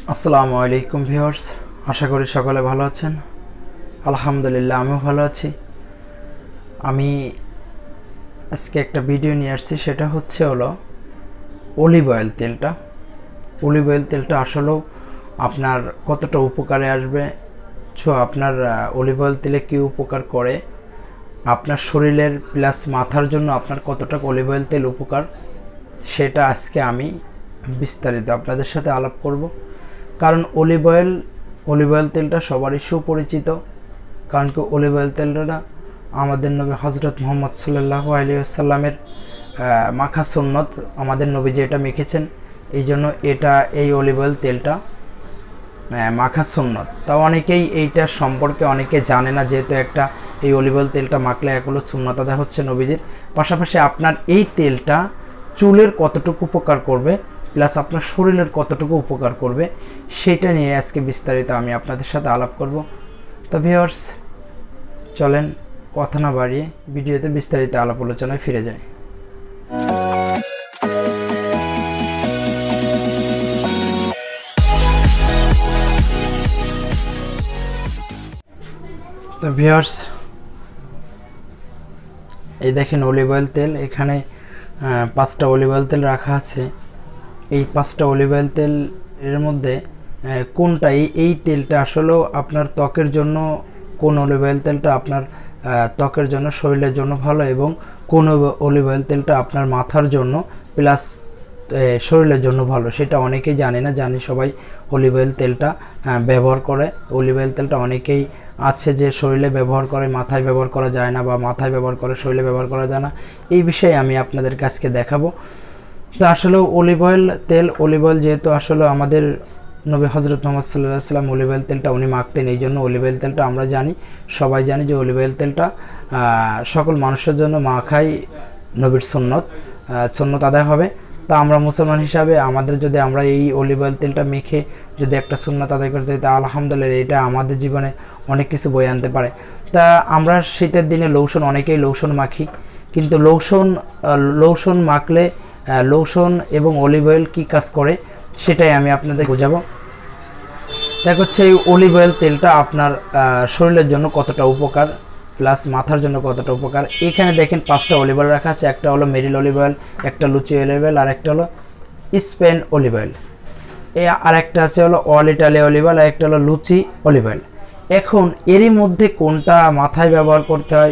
আসসালামু আলাইকুম ভিউয়ার্স, আশা করি সকলে ভালো আছেন। আলহামদুলিল্লাহ আমিও ভালো আছি। আমি আজকে একটা ভিডিও নিয়ে আসছি, সেটা হলো অলিভ অয়েল তেলটা। অলিভ অয়েল তেলটা আসলেও আপনার কতটা উপকারে আসবে, আপনার অলিভ অয়েল তেলে কী উপকার করে, আপনার শরীরের প্লাস মাথার জন্য আপনার কতটা অলিভ অয়েল তেল উপকার, সেটা আজকে আমি বিস্তারিত আপনাদের সাথে আলাপ করব। কারণ অলিভ অয়েল তেলটা সবারই সুপরিচিত। কারণ কি অলিভ অয়েল তেলটা আমাদের নবী হজরত মুহাম্মদ সাল্লাল্লাহু আলাইহি ওয়াসাল্লামের মাখা সুন্নত, আমাদের নবী যেটা মেখেছেন, এই জন্য এই অলিভ অয়েল তেলটা মাখা সুন্নত। তাও অনেকেই এইটার সম্পর্কে অনেকে জানে না, যেহেতু এই অলিভ অয়েল তেলটা মাখলে এক হলো সুন্নত আদায় হচ্ছে নবীজির, পাশাপাশি আপনার এই তেলটা চুলের কতটুকু উপকার করবে প্লাস আপনার শরীরের কতটুকু উপকার করবে, সেটা নিয়ে আজকে বিস্তারিত আমি আপনাদের সাথে আলাপ করব। তো ভিউয়ার্স, চলেন কথা না বাড়িয়ে ভিডিওতে বিস্তারিত আলাপ আলোচনায় ফিরে যাই। তো ভিউয়ার্স, এই দেখেন অলিভ অয়েল তেল, এখানে 5টা অলিভ অয়েল তেল রাখা আছে। এই 5টা অলিভ অয়েল তেল এর মধ্যে কোনটা এই তেলটা আসলেও আপনার ত্বকের জন্য, কোন অলিভ অয়েল তেলটা আপনার ত্বকের জন্য শরীরের জন্য ভালো, এবং কোন অলিভ অয়েল তেলটা আপনার মাথার জন্য প্লাস শরীরের জন্য ভালো, সেটা অনেকেই জানে না। জানি সবাই অলিভ অয়েল তেলটা ব্যবহার করে। অলিভ অয়েল তেলটা অনেকেই আছে যে শরীরে ব্যবহার করে, মাথায় ব্যবহার করা যায় না, বা মাথায় ব্যবহার করে শরীরে ব্যবহার করা যায় না। এই বিষয়ে আমি আপনাদের কাছে দেখাবো। তো আসলে অলিভ অয়েল যেহেতু আসলে আমাদের নবী হজরত মুহাম্মদ সাল্লাল্লাহু আলাইহি ওয়াসাল্লাম অলিভ অয়েল তেলটা উনি মাখতেন, এই জন্য অলিভ অয়েল তেলটা আমরা জানি, সবাই জানি যে অলিভ অয়েল তেলটা সকল মানুষের জন্য মাখাই নবীর সুন্নত আদায় হবে। তা আমরা মুসলমান হিসাবে আমাদের যদি আমরা এই অলিভ অয়েল তেলটা মেখে যদি একটা সুন্নত আদায় করতে, তা আলহামদুলিল্লাহ এটা আমাদের জীবনে অনেক কিছু বয়ে আনতে পারে। তা আমরা শীতের দিনে অনেকেই লোশন মাখি, কিন্তু লোশন মাখলে লোশন এবং অলিভ অয়েল কী কাজ করে সেটাই আমি আপনাদের বোঝাবো। দেখ হচ্ছে এই অলিভ অয়েল তেলটা আপনার শরীরের জন্য কতটা উপকার প্লাস মাথার জন্য কতটা উপকার। এখানে দেখেন 5টা অলিভ অয়েল রাখা আছে। একটা হলো মেরিল অলিভ অয়েল, একটা লুচি অলিভ অয়েল, আর একটা হলো স্পেন অলিভ অয়েল, আর একটা আছে হলো অল ইটালি অলিভ অয়েল, আর একটা হলো লুচি অলিভ অয়েল। এখন এরই মধ্যে কোনটা মাথায় ব্যবহার করতে হয়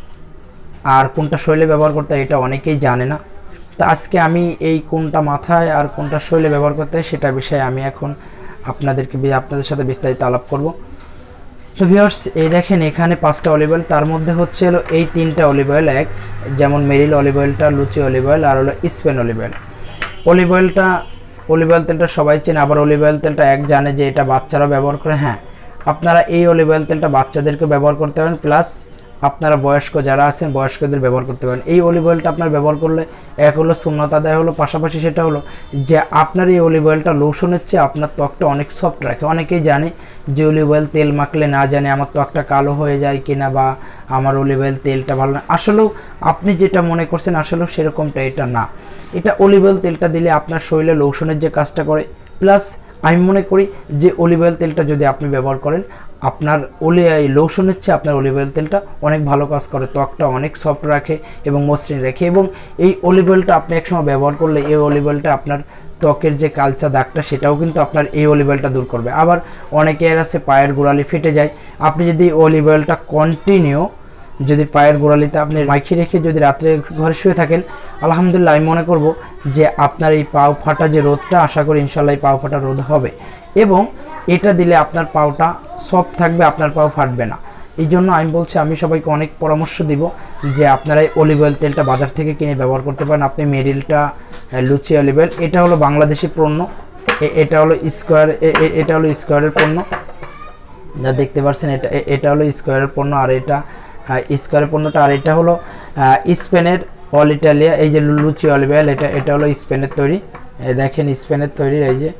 আর কোনটা শরীরে ব্যবহার করতে হয়, এটা অনেকেই জানে না। তো আজকে আমি এই কোনটা মাথায় আর কোনটা শরীরে ব্যবহার করতে হয় সেটা বিষয়ে আমি এখন আপনাদের সাথে বিস্তারিত আলাপ করব। তো ভিউয়ার্স, এই দেখেন এখানে 5টা অলিভ অয়েল, তার মধ্যে হচ্ছে হলো এই 3টা অলিভ অয়েল, যেমন মেরিল অলিভ অয়েলটা, লুচি অলিভ অয়েল, আর হলো Spain olive oil. Olive oil তেলটা সবাই চেনে, আবার অলিভ অয়েল তেলটা জানে যে এটা বাচ্চারা ব্যবহার করে। হ্যাঁ, আপনারা এই অলিভ অয়েল তেলটা বাচ্চাদেরকে ব্যবহার করতে পারেন, প্লাস আপনারা বয়স্ক যারা আছেন বয়স্কদের ব্যবহার করতে পারেন। এই অলিভ অয়েলটা আপনার ব্যবহার করলে এক হলো সুন্নত আদায় হলো, পাশাপাশি সেটা হলো যে আপনার এই অলিভ অয়েলটা লোশনের চেয়ে আপনার ত্বকটা অনেক সফট রাখে। অনেকেই জানে যে অলিভ অয়েল তেল মাখলে না জানে আমার ত্বকটা কালো হয়ে যায় কিনা, বা আমার অলিভ অয়েল তেলটা ভালো না। আসলেও আপনি যেটা মনে করছেন আসলেও সেরকমটা এটা না। এটা অলিভ অয়েল তেলটা দিলে আপনার শরীরে লোশনের যে কাজটা করে, প্লাস আমি মনে করি যে অলিভ অয়েল তেলটা যদি আপনি ব্যবহার করেন, আপনার লোশনের চেয়ে আপনার অলিভ অয়েল তেলটা অনেক ভালো কাজ করে, ত্বকটা অনেক সফট রাখে এবং মসৃণ রাখে। এবং এই অলিভ অয়েলটা আপনি একসময় ব্যবহার করলে এই অলিভ অয়েলটা আপনার ত্বকের যে কালচা দাগটা সেটাও কিন্তু আপনার এই অলিভ অয়েলটা দূর করবে। আবার অনেকের আছে পায়ের গোড়ালি ফেটে যায়, আপনি যদি অলিভ অয়েলটা কন্টিনিউ যদি পায়ের গোড়ালিতে আপনি মাখিয়ে রেখে যদি রাত্রে ঘরে শুয়ে থাকেন, আলহামদুলিল্লাহ আমি মনে করব যে আপনার এই পাও ফাটা যে রোদটা, আশা করি ইনশাল্লাহ এই পাও ফাটা রোদ হবে, এবং এটা দিলে আপনার পাওটা সফট থাকবে, আপনার পাও ফাটবে না। এই জন্য আমি বলছি, আমি সবাইকে অনেক পরামর্শ দিব যে আপনারা এই অলিভ অয়েল তেলটা বাজার থেকে কিনে ব্যবহার করতে পারেন। আপনি মেরিলটা, লুচি অলিভ অয়েল, এটা হলো বাংলাদেশি পণ্য, এটা হলো স্কোয়ারের পণ্য, যা দেখতে পাচ্ছেন এটা হলো স্কোয়ারের পণ্য, আর এটা স্কোয়ারের পণ্যটা, আর এটা হলো স্পেনের অল ইটালিয়া। এই যে লুচি অলিভ অয়েল, এটা হলো স্পেনের তৈরি। দেখেন স্পেনের তৈরি, এই যে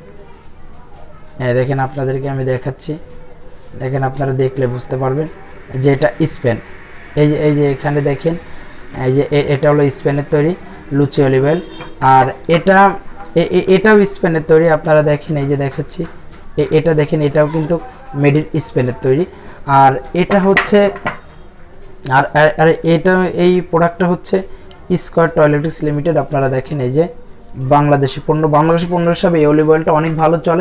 দেখেন আপনাদেরকে আমি দেখাচ্ছি, দেখেন আপনারা দেখলে বুঝতে পারবেন যে এটা স্পেন। এই যে এখানে দেখেন, এই যে এটা হলো স্পেনের তৈরি লুচি অলিভ অয়েল, আর এটাও স্পেনের তৈরি। আপনারা দেখেন, এই যে দেখাচ্ছি, এটা দেখেন, এটাও কিন্তু মেড ইন স্পেনের তৈরি। আর এটা হচ্ছে আর এটা এই প্রোডাক্টটা হচ্ছে স্কয়ার টয়লেটিক্স লিমিটেড। আপনারা দেখেন এই যে বাংলাদেশি পণ্য হিসাবে এই অলিভ অয়েলটা অনেক ভালো চলে,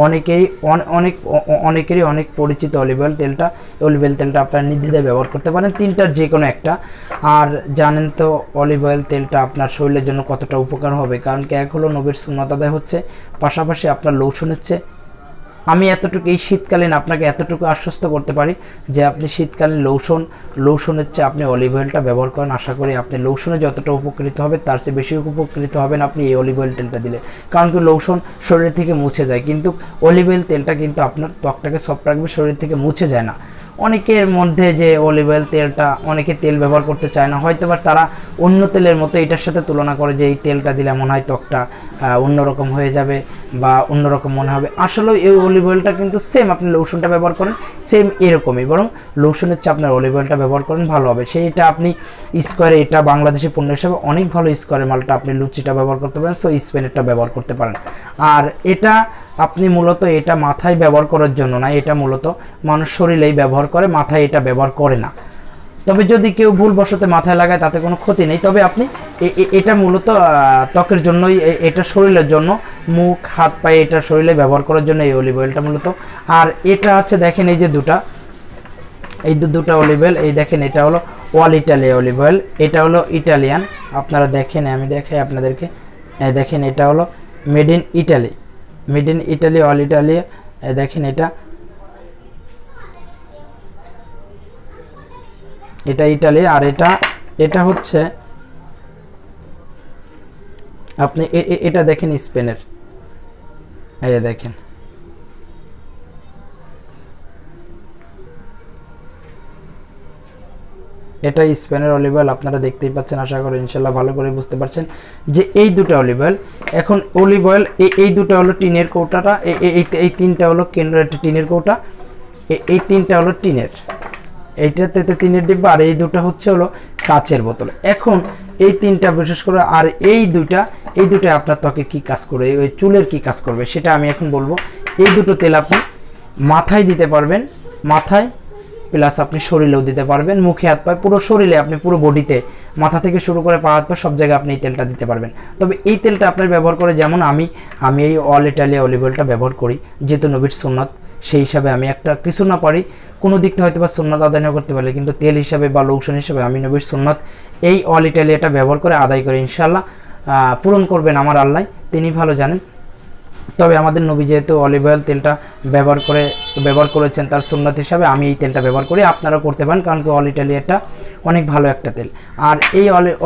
অনেকেরই অনেক পরিচিত অলিভ অয়েল তেলটা। অলিভ অয়েল তেলটা আপনারা নির্দ্বিধায় ব্যবহার করতে পারেন, তিনটার যে কোনো একটা। আর জানেন তো অলিভ অয়েল তেলটা আপনার শরীরের জন্য কতটা উপকার হবে, কারণ কি এক হলো নবীর সুন্নাত আদায় হচ্ছে, পাশাপাশি আপনার লোশনের চেয়ে আমি এতটুকু এই শীতকালীন আপনাকে এতটুকু আশ্বস্ত করতে পারি যে আপনি শীতকালীন লোশনের চেয়ে আপনি অলিভ অয়েলটা ব্যবহার করেন। আশা করি আপনি লোশনে যতটা উপকৃত হবে তার চেয়ে বেশি উপকৃত হবেন আপনি এই অলিভ অয়েল তেলটা দিলে। কারণ কি লোশন শরীর থেকে মুছে যায়, কিন্তু অলিভ অয়েল তেলটা কিন্তু আপনার ত্বকটাকে সফট রাখবে, শরীর থেকে মুছে যায় না। অনেকের মধ্যে যে অলিভ অয়েল তেলটা, অনেকে তেল ব্যবহার করতে চায় না, হয়তো বা তারা অন্য তেলের মতো এটার সাথে তুলনা করে যে এই তেলটা দিলে মনে হয় ত্বকটা অন্যরকম হয়ে যাবে বা অন্যরকম মনে হবে। আসলে এই অলিভ অয়েলটা কিন্তু সেম, আপনি লোশনটা ব্যবহার করেন সেম এরকমই, বরং লোশনের চেয়ে আপনার অলিভ অয়েলটা ব্যবহার করেন ভালো হবে। সেইটা আপনি স্কোয়ারে, এটা বাংলাদেশি পণ্য হিসাবে অনেক ভালো, স্কোয়ারের মালটা আপনি লুচিটা ব্যবহার করতে পারেন, সো স্পেনেরটা ব্যবহার করতে পারেন। আর এটা আপনি মূলত এটা মাথায় ব্যবহার করার জন্য না, এটা মূলত মানুষ শরীরেই ব্যবহার করে, মাথায় এটা ব্যবহার করে না। তবে যদি কেউ ভুলবশত মাথায় লাগায় তাতে কোনো ক্ষতি নেই, তবে আপনি এটা মূলত ত্বকের জন্যই, এটা শরীরের জন্য, মুখ হাত পায়ে এটা শরীরে ব্যবহার করার জন্য এই অলিভ অয়েলটা মূলত। আর এটা আছে দেখেন এই যে দুটা অলিভ অয়েল, এই দেখেন এটা হলো অল ইটালিয়া অলিভ অয়েল, এটা হলো ইটালিয়ান। আপনারা দেখেন, আমি দেখাই আপনাদেরকে, দেখেন এটা হলো made in Italy Olitalia. দেখেন এটা ইটালি। আর এটা হচ্ছে আপনি এটা দেখেন স্পেনের, এই দেখেন এটা স্পেনের অলিভ অয়েল। আপনারা দেখতেই পাচ্ছেন, আশা করি ইনশাল্লাহ ভালো করে বুঝতে পারছেন যে এই দুটো অলিভ অয়েল। এখন অলিভ অয়েল এই দুটো হলো টিনের কৌটাটা, এই তিনটা হলো কেন্দ্রের টিনের কৌটা, এই তিনটা হলো টিনের, এইটাতে টিনের ডিব্বা, আর এই দুটো হচ্ছে হলো কাচের বোতল। এখন এই তিনটা বিশেষ করে, আর এই দুইটা আপনার ত্বকে কি কাজ করবে, ওই চুলের কি কাজ করবে সেটা আমি এখন বলবো। এই দুটো তেল আপনি মাথায় দিতে পারবেন, মাথায় প্লাস আপনি শরীরেও দিতে পারবেন, মুখে হাত পায়ে, পুরো শরীরে, আপনি পুরো বডিতে, মাথা থেকে শুরু করে পা হাত পা সব জায়গায় আপনি এই তেলটা দিতে পারবেন। তবে এই তেলটা আপনার ব্যবহার করে, যেমন আমি এই অল ইটালিয়া অলিভ অয়েলটা ব্যবহার করি, যেহেতু নবীর সুন্নাত, সেই হিসাবে আমি একটা কিছু না পারি কোনো দিক থেকে হয়তো বা সুন্নাত আদায় না করতে পারি, কিন্তু তেল হিসাবে বা লোশন হিসাবে আমি নবীর সুন্নাত এই অল ইটালিয়াটা ব্যবহার করে আদায় করে ইনশাল্লাহ পূরণ করবেন আমার আল্লাহ, তিনি ভালো জানেন। তবে আমাদের নবী যেহেতু অলিভ অয়েল তেলটা ব্যবহার করেছেন তার সুন্নাত হিসাবে, আমি এই তেলটা ব্যবহার করি, আপনারা করতে পারেন, কারণ কি অল ইটালিয়াটা অনেক ভালো একটা তেল। আর এই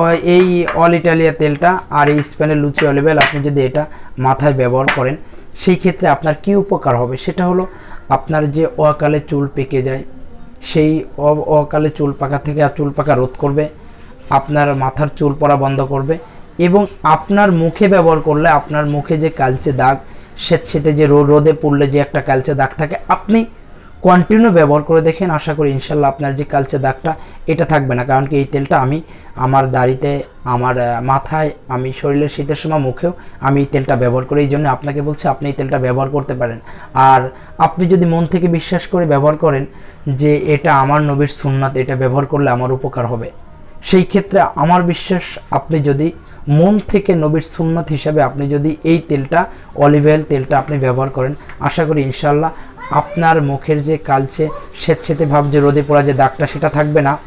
অল ইটালিয়া তেলটা আর এই স্পেনের লুচি অলিভ অয়েল আপনি যদি এটা মাথায় ব্যবহার করেন, সেই ক্ষেত্রে আপনার কি উপকার হবে সেটা হলো, আপনার যে অকালে চুল পেকে যায়, সেই অকালে চুল পাকা থেকে চুল পাকা রোধ করবে, আপনার মাথার চুল পড়া বন্ধ করবে, এবং আপনার মুখে ব্যবহার করলে আপনার মুখে যে কালচে দাগ, সেতে যে রোদে পড়লে যে একটা কালচে দাগ থাকে, আপনি কন্টিনিউ ব্যবহার করে দেখেন, আশা করি ইনশাল্লাহ আপনার যে কালচে দাগটা এটা থাকবে না। কারণ কি এই তেলটা আমি আমার দাড়িতে, আমার মাথায়, আমি শরীরের শীতের সময় মুখেও আমি এই তেলটা ব্যবহার করি, এই জন্য আপনাকে বলছি আপনি এই তেলটা ব্যবহার করতে পারেন। আর আপনি যদি মন থেকে বিশ্বাস করে ব্যবহার করেন যে এটা আমার নবীর সুন্নাত, এটা ব্যবহার করলে আমার উপকার হবে, সেই ক্ষেত্রে আমার বিশ্বাস, আপনি যদি মন থেকে নবীর সুন্নাত হিসাবে আপনি যদি এই তেলটা, অলিভ অয়েল তেলটা আপনি ব্যবহার করেন, আশা করি ইনশাল্লাহ আপনার মুখের যে কালচে সেতে ভাব, যে রোদে পড়া যে দাগটা, সেটা থাকবে না,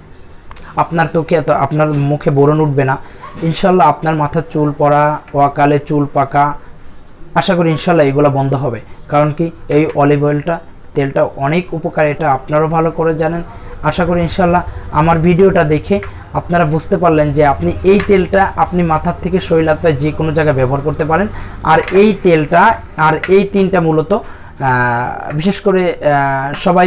আপনার আপনার মুখে বোরন উঠবে না ইনশাল্লাহ, আপনার মাথার চুল পড়া, অকালে চুল পাকা, আশা করি ইনশাল্লাহ এগুলো বন্ধ হবে। কারণ কি এই অলিভ অয়েলটা তেলটা অনেক উপকার, এটা আপনারাও ভালো করে জানেন। আশা করি ইনশাল্লাহ আমার ভিডিওটা দেখে আপনারা বুঝতে পারলেন যে আপনি এই তেলটা আপনি মাথার থেকে শরীর হাত পায়ে যে কোনো জায়গায় ব্যবহার করতে পারেন। আর এই তেলটা আর এই তিনটা মূলত বিশেষ করে সবাই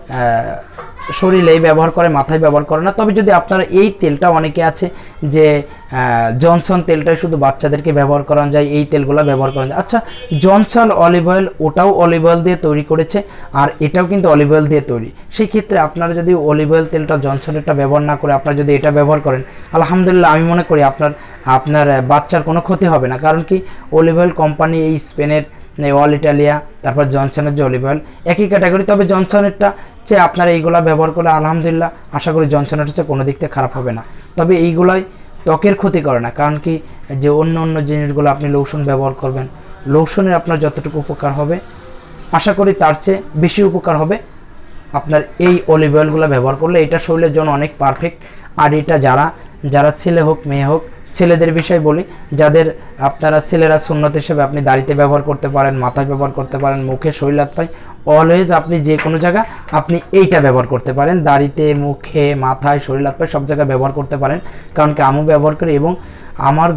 শরীরেই ব্যবহার করে, মাথায় ব্যবহার করে না। তবে যদি আপনারা এই তেলটা, অনেকে আছে যে জনসন তেলটাই শুধু বাচ্চাদেরকে ব্যবহার করানো যায়, এই তেলগুলো ব্যবহার করা যায়। আচ্ছা, জনসন অলিভ অয়েল, ওটাও অলিভ অয়েল দিয়ে তৈরি করেছে, আর এটাও কিন্তু অলিভ অয়েল দিয়ে তৈরি। সেই ক্ষেত্রে আপনারা যদি অলিভ অয়েল তেলটা, জনসনেরটা ব্যবহার না করে আপনারা যদি এটা ব্যবহার করেন, আলহামদুলিল্লাহ আমি মনে করি আপনার বাচ্চার কোনো ক্ষতি হবে না। কারণ কি অলিভ অয়েল কোম্পানি এই স্পেনের অল ইটালিয়া, তারপর জনসনের যে অলিভ অয়েল একই ক্যাটাগরি, তবে জনসনেরটা চেয়ে আপনারা এইগুলা ব্যবহার করলে আলহামদুলিল্লাহ আশা করি জনসনের চেয়ে কোনো দিক থেকে খারাপ হবে না। তবে এইগুলাই ত্বকের ক্ষতি করে না, কারণ কি যে অন্য জিনিসগুলো আপনি লোশন ব্যবহার করবেন, লোশনের আপনার যতটুকু উপকার হবে আশা করি তার চেয়ে বেশি উপকার হবে আপনার এই অলিভ অয়েলগুলো ব্যবহার করলে। এটা শরীরের জন্য অনেক পারফেক্ট। আর এটা যারা ছেলে হোক মেয়ে হোক, ছেলেদের বিষয় বলি, যাদের আপনারা ছেলেরা সুন্নত হিসেবে আপনি দাড়িতে ব্যবহার করতে পারেন, মাথায় ব্যবহার করতে পারেন, মুখে, শরীর হাত পায়, অলওয়েজ আপনি যে কোনো জায়গা আপনি এইটা ব্যবহার করতে পারেন, দাড়িতে, মুখে, মাথায়, শরীর হাত পায় সব জায়গায় ব্যবহার করতে পারেন। কারণ কি আমি ব্যবহার করি এবং আমার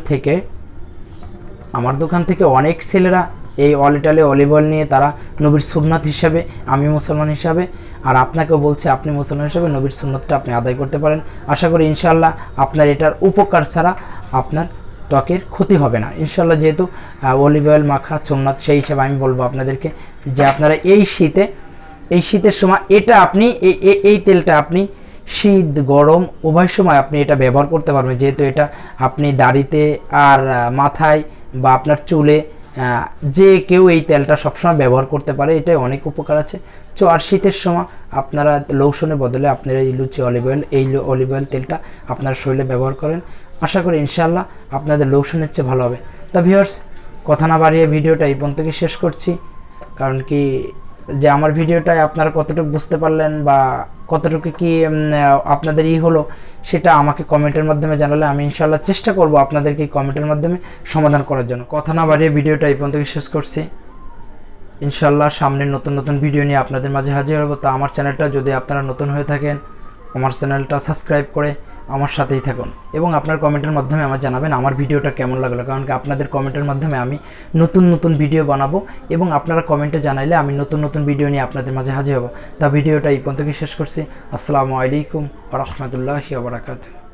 দোকান থেকে অনেক ছেলেরা এই অল ইটালি অলিভ অয়েল নিয়ে তারা নবীর সুন্নাত হিসাবে, আমি মুসলমান হিসাবে আর আপনাকেও বলছি আপনি মুসলমান হিসাবে নবীর সুন্নতটা আপনি আদায় করতে পারেন। আশা করি ইনশাআল্লাহ আপনার এটার উপকার ছাড়া আপনার ত্বকের ক্ষতি হবে না ইনশাআল্লাহ। যেহেতু অলিভ অয়েল মাখা সুন্নাত, সেই হিসাবে আমি বলবো আপনাদেরকে যে আপনারা এই শীতের সময় এটা আপনি এই তেলটা আপনি শীত গরম উভয় সময় আপনি এটা ব্যবহার করতে পারবেন, যেহেতু এটা আপনি দাড়িতে আর মাথায় বা আপনার চুলে যে কেউ এই তেলটা সবসময় ব্যবহার করতে পারে, এটাই অনেক উপকার আছে। তো আর শীতের সময় আপনারা লোশনের বদলে আপনারা এই লুচি অলিভ অয়েল, এই অলিভ অয়েল তেলটা আপনার শরীরে ব্যবহার করেন, আশা করি ইনশাআল্লাহ আপনাদের লোশনের চেয়ে ভালো হবে। তো ভিউয়ার্স, কথা না বাড়িয়ে ভিডিওটা এই পর্যন্ত শেষ করছি। কারণ কি যে আমার ভিডিওটায় আপনারা কতটুকু বুঝতে পারলেন বা কতটুকু কি আপনাদের হলো সেটা আমাকে কমেন্টের মাধ্যমে জানালে আমি ইনশাআল্লাহ চেষ্টা করব আপনাদেরকে কমেন্টের মাধ্যমে সমাধান করার জন্য। কথা না বাড়িয়ে ভিডিওটা এই পর্যন্ত শেষ করছি। ইনশাআল্লাহ সামনে নতুন ভিডিও নিয়ে আপনাদের মাঝে হাজির হব। তো আমার চ্যানেলটা যদি আপনারা নতুন হয়ে থাকেন, আমার চ্যানেলটা সাবস্ক্রাইব করে আমার সাথেই থাকুন এবং আপনার কমেন্টের মাধ্যমে আমার জানাবেন আমার ভিডিওটা কেমন লাগলো। কারণ কি আপনাদের কমেন্টের মাধ্যমে আমি নতুন ভিডিও বানাবো এবং আপনারা কমেন্টে জানাইলে আমি নতুন ভিডিও নিয়ে আপনাদের মাঝে হাজির হব। তা ভিডিওটা এই পর্যন্ত শেষ করছি। আসসালামু আলাইকুম ওয়া রাহমাতুল্লাহি ওয়া বারাকাতুহু।